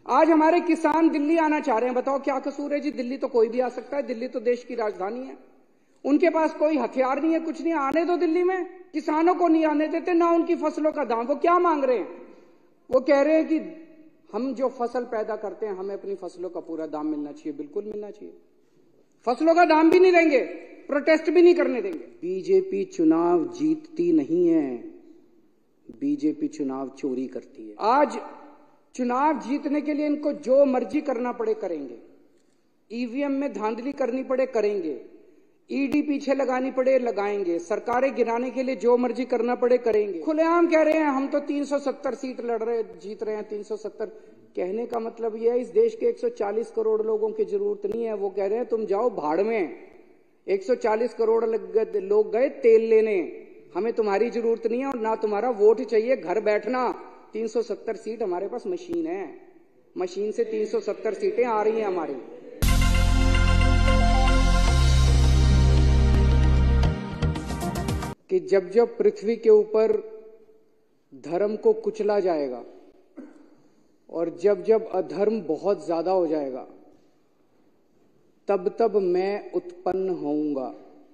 आज हमारे किसान दिल्ली आना चाह रहे हैं, बताओ क्या कसूर है जी? दिल्ली तो कोई भी आ सकता है, दिल्ली तो देश की राजधानी है। उनके पास कोई हथियार नहीं है, कुछ नहीं, आने दो दिल्ली में। किसानों को नहीं आने देते, ना उनकी फसलों का दाम। वो क्या मांग रहे हैं? वो कह रहे हैं कि हम जो फसल पैदा करते हैं हमें अपनी फसलों का पूरा दाम मिलना चाहिए। बिल्कुल मिलना चाहिए। फसलों का दाम भी नहीं देंगे, प्रोटेस्ट भी नहीं करने देंगे। बीजेपी चुनाव जीतती नहीं है, बीजेपी चुनाव चोरी करती है। आज चुनाव जीतने के लिए इनको जो मर्जी करना पड़े करेंगे, ईवीएम में धांधली करनी पड़े करेंगे, ईडी पीछे लगानी पड़े लगाएंगे, सरकारें गिराने के लिए जो मर्जी करना पड़े करेंगे। खुलेआम कह रहे हैं हम तो 370 सीट लड़ रहे, जीत रहे हैं 370। कहने का मतलब यह है इस देश के 140 करोड़ लोगों की जरूरत नहीं है। वो कह रहे हैं तुम जाओ भाड़ में, 140 करोड़ लोग गए तेल लेने, हमें तुम्हारी जरूरत नहीं है और ना तुम्हारा वोट चाहिए, घर बैठना। 370 सीट हमारे पास मशीन है, मशीन से 370 सीटें आ रही हैं हमारी। कि जब जब पृथ्वी के ऊपर धर्म को कुचला जाएगा और जब जब अधर्म बहुत ज्यादा हो जाएगा, तब तब मैं उत्पन्न होऊंगा,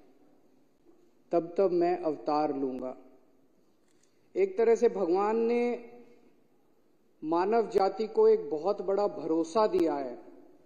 तब तब मैं अवतार लूंगा। एक तरह से भगवान ने मानव जाति को एक बहुत बड़ा भरोसा दिया है।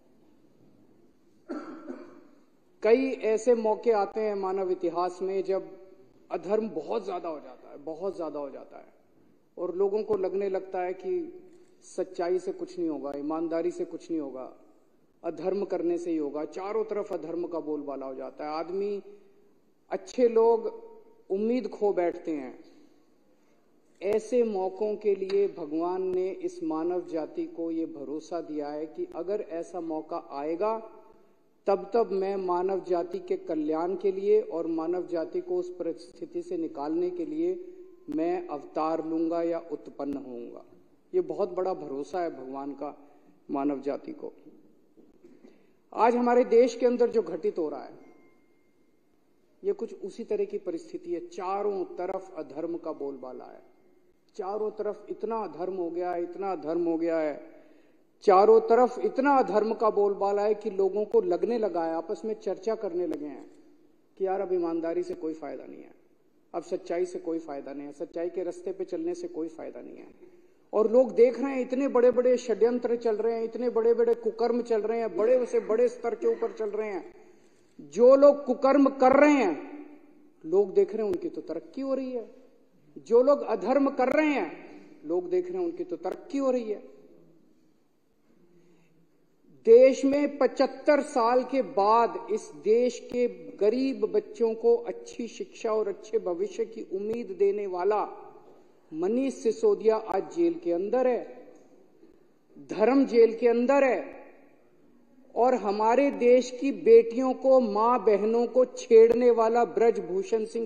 कई ऐसे मौके आते हैं मानव इतिहास में जब अधर्म बहुत ज्यादा हो जाता है, बहुत ज्यादा हो जाता है, और लोगों को लगने लगता है कि सच्चाई से कुछ नहीं होगा, ईमानदारी से कुछ नहीं होगा, अधर्म करने से ही होगा। चारों तरफ अधर्म का बोलबाला हो जाता है, आदमी, अच्छे लोग उम्मीद खो बैठते हैं। ऐसे मौकों के लिए भगवान ने इस मानव जाति को ये भरोसा दिया है कि अगर ऐसा मौका आएगा तब तब मैं मानव जाति के कल्याण के लिए और मानव जाति को उस परिस्थिति से निकालने के लिए मैं अवतार लूंगा या उत्पन्न होऊंगा। ये बहुत बड़ा भरोसा है भगवान का मानव जाति को। आज हमारे देश के अंदर जो घटित हो रहा है ये कुछ उसी तरह की परिस्थिति है। चारों तरफ अधर्म का बोलबाला है, चारों तरफ इतना अधर्म हो गया है, इतना अधर्म हो गया है, चारों तरफ इतना अधर्म का बोलबाला है कि लोगों को लगने लगा है, आपस में चर्चा करने लगे हैं कि यार अब ईमानदारी से कोई फायदा नहीं है, अब सच्चाई से कोई फायदा नहीं है, सच्चाई के रास्ते पे चलने से कोई फायदा नहीं है। और लोग देख रहे हैं इतने बड़े बड़े षड्यंत्र चल रहे हैं, इतने बड़े बड़े कुकर्म चल रहे हैं, बड़े से बड़े स्तर के ऊपर चल रहे हैं। जो लोग कुकर्म कर रहे हैं लोग देख रहे हैं उनकी तो तरक्की हो रही है, जो लोग अधर्म कर रहे हैं लोग देख रहे हैं उनकी तो तरक्की हो रही है। देश में 75 साल के बाद इस देश के गरीब बच्चों को अच्छी शिक्षा और अच्छे भविष्य की उम्मीद देने वाला मनीष सिसोदिया आज जेल के अंदर है, धर्म जेल के अंदर है, और हमारे देश की बेटियों को, मां बहनों को छेड़ने वाला ब्रजभूषण सिंह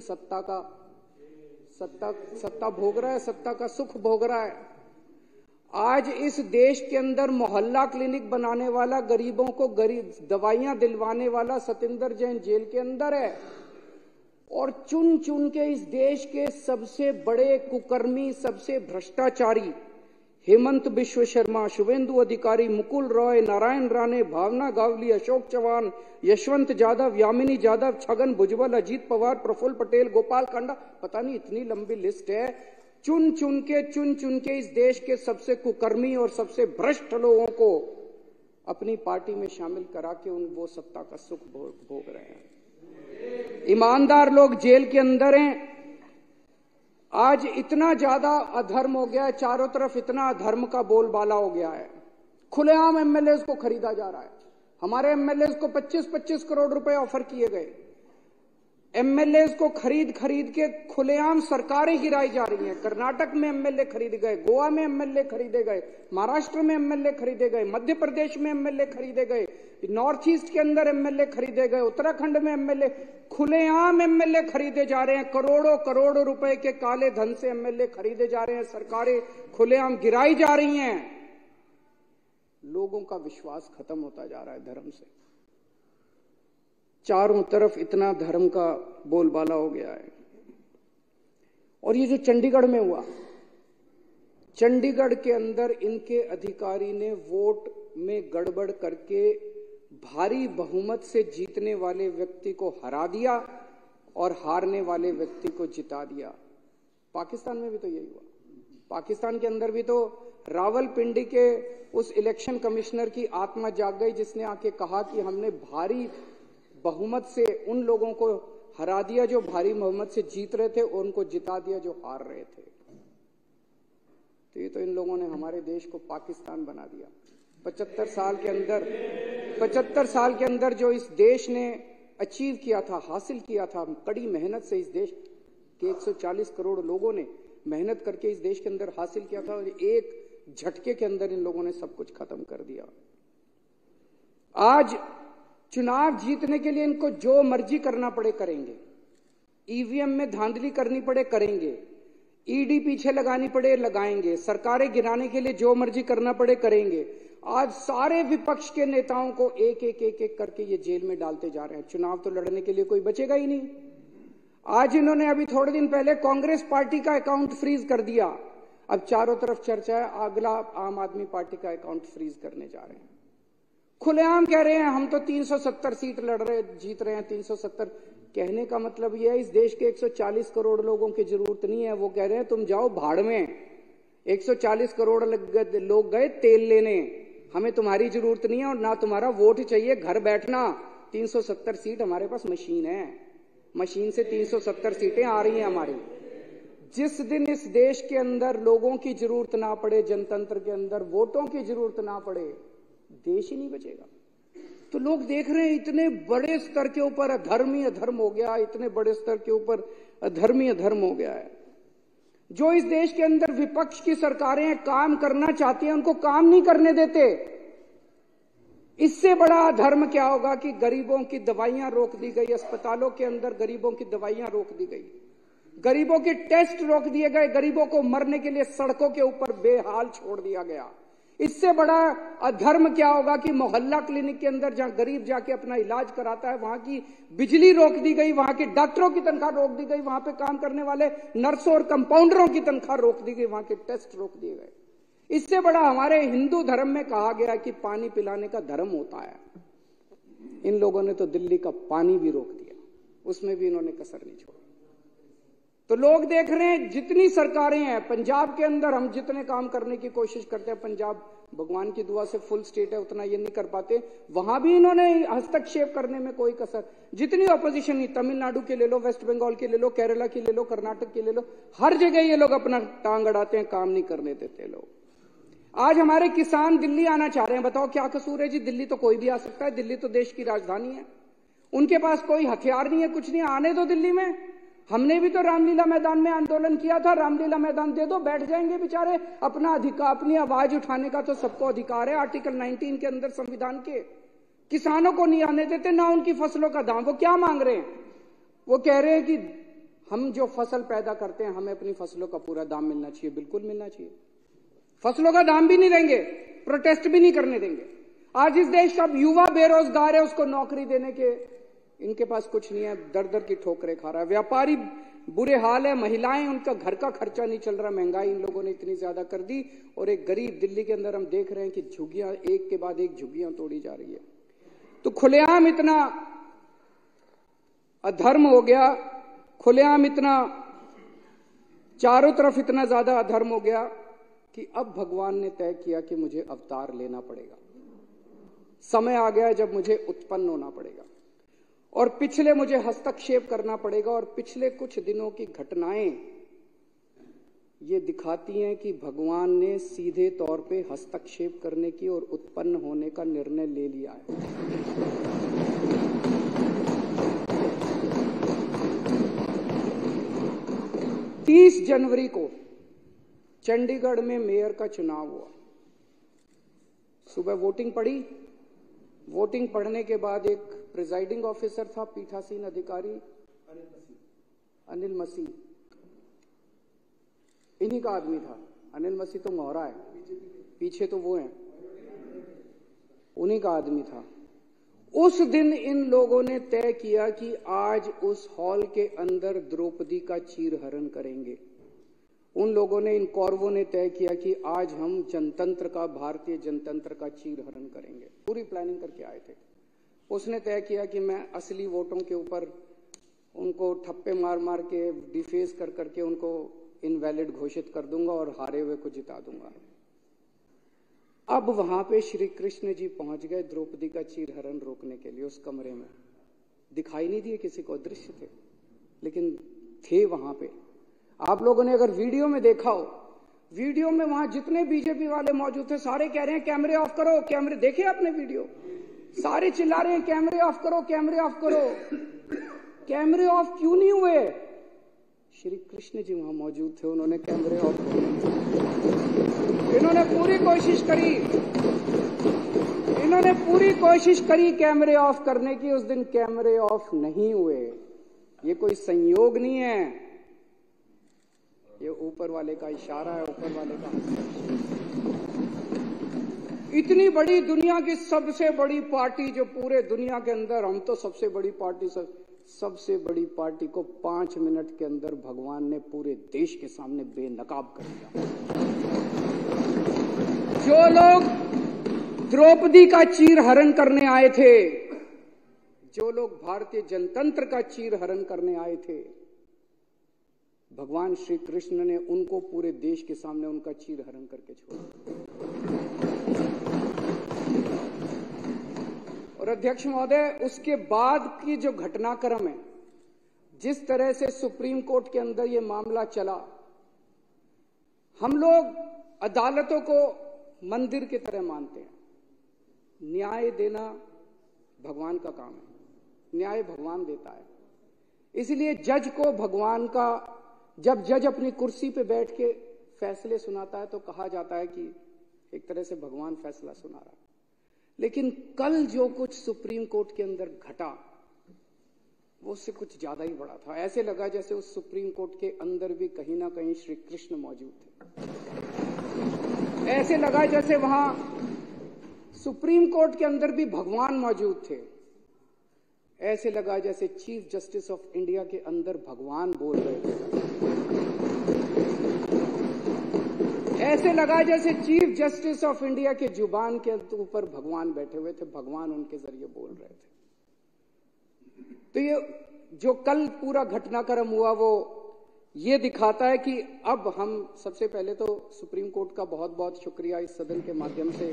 सत्ता भोग रहा है, सत्ता का सुख भोग रहा है। आज इस देश के अंदर मोहल्ला क्लिनिक बनाने वाला, गरीबों को दवाइयां दिलवाने वाला सतेंद्र जैन जेल के अंदर है, और चुन चुन के इस देश के सबसे बड़े कुकर्मी, सबसे भ्रष्टाचारी हेमंत बिश्व शर्मा, शुभेंदु अधिकारी, मुकुल रॉय, नारायण राणे, भावना गावली, अशोक चौहान, यशवंत यादव, यामिनी यादव, छगन भुजबल, अजीत पवार, प्रफुल्ल पटेल, गोपाल कांडा, पता नहीं इतनी लंबी लिस्ट है। चुन चुन के इस देश के सबसे कुकर्मी और सबसे भ्रष्ट लोगों को अपनी पार्टी में शामिल करा के वो सत्ता का सुख भोग रहे हैं। ईमानदार लोग जेल के अंदर हैं। आज इतना ज्यादा अधर्म हो गया है, चारों तरफ इतना अधर्म का बोलबाला हो गया है, खुलेआम एमएलए को खरीदा जा रहा है। हमारे एमएलए को 25-25 करोड़ रुपए ऑफर किए गए। एमएलए को खरीद के खुलेआम सरकारें गिराई जा रही हैं। कर्नाटक में एमएलए खरीदे गए, गोवा में एमएलए खरीदे गए, महाराष्ट्र में एमएलए खरीदे गए, मध्य प्रदेश में एमएलए खरीदे गए, नॉर्थ ईस्ट के अंदर एमएलए खरीदे गए, उत्तराखंड में एमएलए, खुलेआम एमएलए खरीदे जा रहे हैं। करोड़ों करोड़ों रुपए के काले धन से एमएलए खरीदे जा रहे हैं, सरकारें खुलेआम गिराई जा रही हैं। लोगों का विश्वास खत्म होता जा रहा है धर्म से। चारों तरफ इतना धर्म का बोलबाला हो गया है। और ये जो चंडीगढ़ में हुआ, चंडीगढ़ के अंदर इनके अधिकारी ने वोट में गड़बड़ करके भारी बहुमत से जीतने वाले व्यक्ति को हरा दिया और हारने वाले व्यक्ति को जिता दिया। पाकिस्तान में भी तो यही हुआ। पाकिस्तान के अंदर भी तो रावलपिंडी के उस इलेक्शन कमिश्नर की आत्मा जाग गई जिसने आके कहा कि हमने भारी बहुमत से उन लोगों को हरा दिया जो भारी बहुमत से जीत रहे थे और उनको जिता दिया जो हार रहे थे। तो ये तो इन लोगों ने हमारे देश को पाकिस्तान बना दिया। 75 साल के अंदर जो इस देश ने अचीव किया था, हासिल किया था, कड़ी मेहनत से इस देश के 140 करोड़ लोगों ने मेहनत करके इस देश के अंदर हासिल किया था और एक झटके के अंदर इन लोगों ने सब कुछ खत्म कर दिया। आज चुनाव जीतने के लिए इनको जो मर्जी करना पड़े करेंगे, ईवीएम में धांधली करनी पड़े करेंगे, ईडी पीछे लगानी पड़े लगाएंगे, सरकारें गिराने के लिए जो मर्जी करना पड़े करेंगे। आज सारे विपक्ष के नेताओं को एक एक करके ये जेल में डालते जा रहे हैं। चुनाव तो लड़ने के लिए कोई बचेगा ही नहीं। आज इन्होंने अभी थोड़े दिन पहले कांग्रेस पार्टी का अकाउंट फ्रीज कर दिया। अब चारों तरफ चर्चा है अगला आम आदमी पार्टी का अकाउंट फ्रीज करने जा रहे हैं। खुलेआम कह रहे हैं हम तो 370 सीट लड़ रहे जीत रहे हैं। 370 कहने का मतलब यह है इस देश के 140 करोड़ लोगों की जरूरत नहीं है। वो कह रहे हैं तुम जाओ भाड़ में। 140 करोड़ लोग गए तेल लेने, हमें तुम्हारी जरूरत नहीं है और ना तुम्हारा वोट चाहिए, घर बैठना। 370 सीट हमारे पास मशीन है, मशीन से 370 सीटें आ रही हैं हमारी। जिस दिन इस देश के अंदर लोगों की जरूरत ना पड़े, जनतंत्र के अंदर वोटों की जरूरत ना पड़े, देश ही नहीं बचेगा। तो लोग देख रहे हैं इतने बड़े स्तर के ऊपर अधर्म ही अधर्म हो गया, इतने बड़े स्तर के ऊपर अधर्म ही अधर्म हो गया है। जो इस देश के अंदर विपक्ष की सरकारें काम करना चाहती हैं उनको काम नहीं करने देते। इससे बड़ा अधर्म क्या होगा कि गरीबों की दवाइयां रोक दी गई, अस्पतालों के अंदर गरीबों की दवाइयां रोक दी गई, गरीबों के टेस्ट रोक दिए गए, गरीबों को मरने के लिए सड़कों के ऊपर बेहाल छोड़ दिया गया। इससे बड़ा अधर्म क्या होगा कि मोहल्ला क्लिनिक के अंदर जहां गरीब जाके अपना इलाज कराता है वहां की बिजली रोक दी गई, वहां के डॉक्टरों की तनख्वाह रोक दी गई, वहां पे काम करने वाले नर्सों और कंपाउंडरों की तनख्वाह रोक दी गई, वहां के टेस्ट रोक दिए गए। इससे बड़ा हमारे हिंदू धर्म में कहा गया कि पानी पिलाने का धर्म होता है। इन लोगों ने तो दिल्ली का पानी भी रोक दिया, उसमें भी इन्होंने कसर नहीं छोड़ी। तो लोग देख रहे हैं जितनी सरकारें हैं पंजाब के अंदर, हम जितने काम करने की कोशिश करते हैं, पंजाब भगवान की दुआ से फुल स्टेट है, उतना ये नहीं कर पाते, वहां भी इन्होंने हस्तक्षेप करने में कोई कसर। जितनी ऑपोजिशन ही, तमिलनाडु के ले लो, वेस्ट बंगाल के ले लो, केरला की ले लो, कर्नाटक की ले लो, हर जगह ये लोग अपना टांग अड़ाते हैं, काम नहीं करने देते लोग। आज हमारे किसान दिल्ली आना चाह रहे हैं, बताओ क्या कसूर है जी? दिल्ली तो कोई भी आ सकता है, दिल्ली तो देश की राजधानी है, उनके पास कोई हथियार नहीं है, कुछ नहीं, आने दो दिल्ली में। हमने भी तो रामलीला मैदान में आंदोलन किया था, रामलीला मैदान दे दो, बैठ जाएंगे बेचारे। अपना अधिकार, अपनी आवाज उठाने का तो सबको अधिकार है आर्टिकल 19 के अंदर संविधान के। किसानों को नहीं आने देते, ना उनकी फसलों का दाम। वो क्या मांग रहे हैं? वो कह रहे हैं कि हम जो फसल पैदा करते हैं हमें अपनी फसलों का पूरा दाम मिलना चाहिए। बिल्कुल मिलना चाहिए, फसलों का दाम भी नहीं देंगे, प्रोटेस्ट भी नहीं करने देंगे। आज इस देश का युवा बेरोजगार है, उसको नौकरी देने के इनके पास कुछ नहीं है, दर दर की ठोकरें खा रहा है। व्यापारी बुरे हाल है, महिलाएं, उनका घर का खर्चा नहीं चल रहा, महंगाई इन लोगों ने इतनी ज्यादा कर दी। और एक गरीब दिल्ली के अंदर हम देख रहे हैं कि झुग्गियां एक के बाद एक झुग्गियां तोड़ी जा रही है। तो खुलेआम इतना अधर्म हो गया, खुलेआम इतना चारों तरफ इतना ज्यादा अधर्म हो गया कि अब भगवान ने तय किया कि मुझे अवतार लेना पड़ेगा। समय आ गया जब मुझे उत्पन्न होना पड़ेगा और पिछले मुझे हस्तक्षेप करना पड़ेगा। और पिछले कुछ दिनों की घटनाएं ये दिखाती हैं कि भगवान ने सीधे तौर पे हस्तक्षेप करने की और उत्पन्न होने का निर्णय ले लिया है। 30 जनवरी को चंडीगढ़ में मेयर का चुनाव हुआ। सुबह वोटिंग पड़ी, वोटिंग पढ़ने के बाद एक प्रिजाइडिंग ऑफिसर था, पीठासीन अधिकारी अनिल मसीह, इन्हीं का आदमी था। अनिल मसीह तो मोहरा है, पीछे तो वो हैं, उन्हीं का आदमी था। उस दिन इन लोगों ने तय किया कि आज उस हॉल के अंदर द्रौपदी का चीरहरण करेंगे उन लोगों ने, इन कौरवों ने तय किया कि आज हम जनतंत्र का, भारतीय जनतंत्र का चीरहरण करेंगे। पूरी प्लानिंग करके आए थे। उसने तय किया कि मैं असली वोटों के ऊपर उनको ठप्पे मार मार के, डिफेस कर करके उनको इनवैलिड घोषित कर दूंगा और हारे हुए को जिता दूंगा। अब वहां पे श्री कृष्ण जी पहुंच गए द्रौपदी का चीरहरण रोकने के लिए। उस कमरे में दिखाई नहीं दिए किसी को, दृश्य थे, लेकिन थे वहां पे। आप लोगों ने अगर वीडियो में देखा हो, वीडियो में वहां जितने बीजेपी वाले मौजूद थे सारे कह रहे हैं कैमरे ऑफ करो, कैमरे। देखे आपने वीडियो? सारे चिल्ला रहे हैं कैमरे ऑफ करो, कैमरे ऑफ करो। कैमरे ऑफ क्यों नहीं हुए? श्री कृष्ण जी वहां मौजूद थे, उन्होंने कैमरे ऑफ किए। इन्होंने पूरी कोशिश करी कैमरे ऑफ करने की। उस दिन कैमरे ऑफ नहीं हुए। ये कोई संयोग नहीं है, ये ऊपर वाले का इशारा है, ऊपर वाले का। इतनी बड़ी दुनिया की सबसे बड़ी पार्टी जो पूरे दुनिया के अंदर, हम तो सबसे बड़ी पार्टी, सबसे बड़ी पार्टी को 5 मिनट के अंदर भगवान ने पूरे देश के सामने बेनकाब कर दिया। जो लोग द्रौपदी का चीरहरण करने आए थे, जो लोग भारतीय जनतंत्र का चीरहरण करने आए थे, भगवान श्री कृष्ण ने उनको पूरे देश के सामने उनका चीरहरण करके छोड़ा। और अध्यक्ष महोदय, उसके बाद की जो घटनाक्रम है, जिस तरह से सुप्रीम कोर्ट के अंदर ये मामला चला, हम लोग अदालतों को मंदिर की तरह मानते हैं। न्याय देना भगवान का काम है, न्याय भगवान देता है। इसलिए जज को भगवान का, जब जज अपनी कुर्सी पे बैठ के फैसले सुनाता है तो कहा जाता है कि एक तरह से भगवान फैसला सुना रहा है। लेकिन कल जो कुछ सुप्रीम कोर्ट के अंदर घटा, वो उससे कुछ ज्यादा ही बड़ा था। ऐसे लगा जैसे उस सुप्रीम कोर्ट के अंदर भी कहीं ना कहीं श्री कृष्ण मौजूद थे। ऐसे लगा जैसे वहां सुप्रीम कोर्ट के अंदर भी भगवान मौजूद थे। ऐसे लगा जैसे चीफ जस्टिस ऑफ इंडिया के अंदर भगवान बोल रहे थे। ऐसे लगा जैसे चीफ जस्टिस ऑफ इंडिया के जुबान के ऊपर भगवान बैठे हुए थे, भगवान उनके जरिए बोल रहे थे। तो ये जो कल पूरा घटनाक्रम हुआ, वो ये दिखाता है कि अब हम, सबसे पहले तो सुप्रीम कोर्ट का बहुत बहुत शुक्रिया, इस सदन के माध्यम से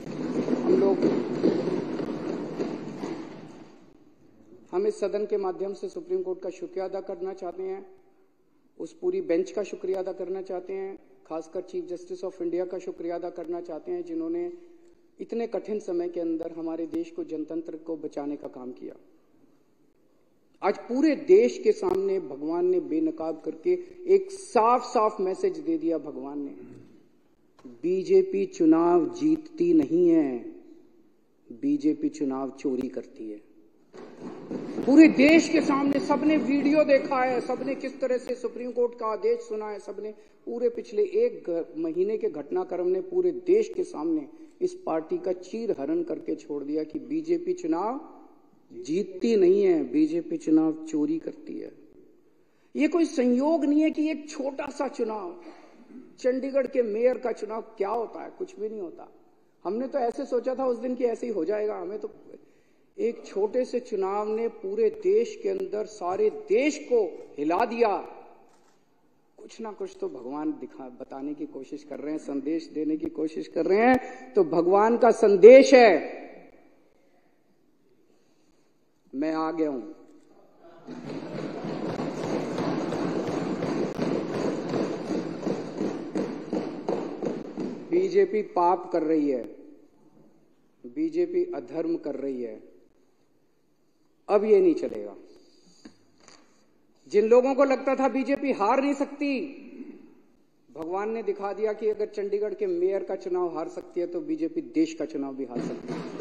हम इस सदन के माध्यम से सुप्रीम कोर्ट का शुक्रिया अदा करना चाहते हैं। उस पूरी बेंच का शुक्रिया अदा करना चाहते हैं। खासकर चीफ जस्टिस ऑफ इंडिया का शुक्रिया अदा करना चाहते हैं, जिन्होंने इतने कठिन समय के अंदर हमारे देश को, जनतंत्र को बचाने का काम किया। आज पूरे देश के सामने भगवान ने बेनकाब करके एक साफ साफ मैसेज दे दिया। भगवान ने, बीजेपी चुनाव जीतती नहीं है, बीजेपी चुनाव चोरी करती है। पूरे देश के सामने सबने वीडियो देखा है, सबने किस तरह से सुप्रीम कोर्ट का आदेश सुना है, सबने पूरे पिछले 1 महीने के घटनाक्रम ने पूरे देश के सामने इस पार्टी का चीरहरण करके छोड़ दिया कि बीजेपी चुनाव जीतती नहीं है, बीजेपी चुनाव चोरी करती है। ये कोई संयोग नहीं है कि एक छोटा सा चुनाव, चंडीगढ़ के मेयर का चुनाव क्या होता है, कुछ भी नहीं होता। हमने तो ऐसे सोचा था उस दिन कि ऐसे ही हो जाएगा। हमें तो एक छोटे से चुनाव ने पूरे देश के अंदर सारे देश को हिला दिया। कुछ ना कुछ तो भगवान बताने की कोशिश कर रहे हैं, संदेश देने की कोशिश कर रहे हैं। तो भगवान का संदेश है, मैं आ गया हूं। बीजेपी पाप कर रही है, बीजेपी अधर्म कर रही है। अब ये नहीं चलेगा। जिन लोगों को लगता था बीजेपी हार नहीं सकती, भगवान ने दिखा दिया कि अगर चंडीगढ़ के मेयर का चुनाव हार सकती है तो बीजेपी देश का चुनाव भी हार सकती है।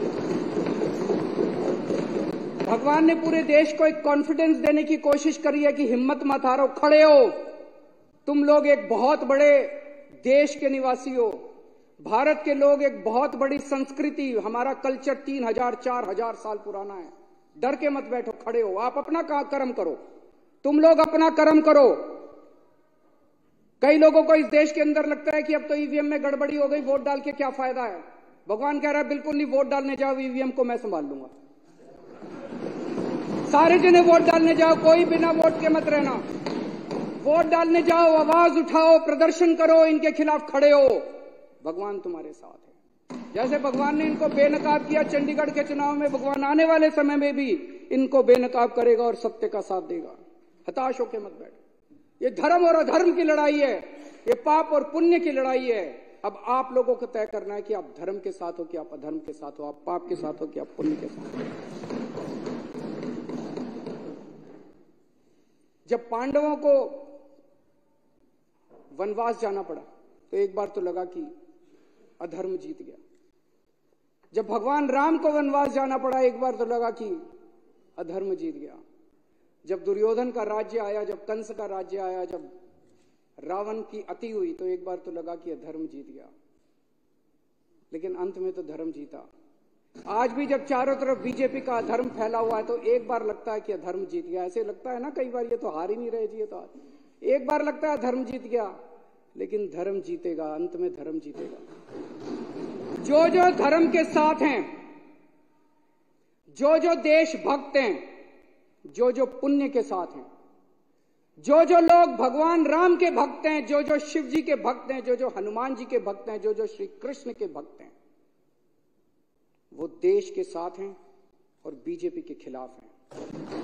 भगवान ने पूरे देश को एक कॉन्फिडेंस देने की कोशिश करी है कि हिम्मत मत हारो, खड़े हो, तुम लोग एक बहुत बड़े देश के निवासी हो। भारत के लोग एक बहुत बड़ी संस्कृति, हमारा कल्चर 3000 4000 साल पुराना है। डर के मत बैठो, खड़े हो, आप अपना कर्म करो, तुम लोग अपना कर्म करो। कई लोगों को इस देश के अंदर लगता है कि अब तो ईवीएम में गड़बड़ी हो गई, वोट डाल के क्या फायदा है। भगवान कह रहा है बिल्कुल नहीं, वोट डालने जाओ, ईवीएम को मैं संभाल लूंगा। सारे जने वोट डालने जाओ, कोई बिना वोट के मत रहना। वोट डालने जाओ, आवाज उठाओ, प्रदर्शन करो, इनके खिलाफ खड़े हो, भगवान तुम्हारे साथ है। जैसे भगवान ने इनको बेनकाब किया चंडीगढ़ के चुनाव में, भगवान आने वाले समय में भी इनको बेनकाब करेगा और सत्य का साथ देगा। हताश होकर मत बैठो। ये धर्म और अधर्म की लड़ाई है, ये पाप और पुण्य की लड़ाई है। अब आप लोगों को तय करना है कि आप धर्म के साथ हो कि आप अधर्म के साथ हो, आप पाप के साथ हो कि आप पुण्य के साथ हो। जब पांडवों को वनवास जाना पड़ा तो एक बार तो लगा कि अधर्म जीत गया। जब भगवान राम को वनवास जाना पड़ा एक बार तो लगा कि अधर्म जीत गया। जब दुर्योधन का राज्य आया, जब कंस का राज्य आया, जब रावण की अति हुई तो एक बार तो लगा कि अधर्म जीत गया, लेकिन अंत में तो धर्म जीता। आज भी जब चारों तरफ बीजेपी का अधर्म फैला हुआ है तो एक बार लगता है कि अधर्म जीत गया। ऐसे लगता है ना कई बार, ये तो हार ही नहीं रहे जी, ये तो हार। एक बार लगता है धर्म जीत गया, लेकिन धर्म जीतेगा, अंत में धर्म जीतेगा। जो जो धर्म के साथ हैं, जो जो देशभक्त हैं, जो जो पुण्य के साथ हैं, जो जो लोग भगवान राम के भक्त हैं, जो जो शिव जी के भक्त हैं, जो जो हनुमान जी के भक्त हैं, जो जो श्री कृष्ण के भक्त हैं, वो देश के साथ हैं और बीजेपी के खिलाफ हैं।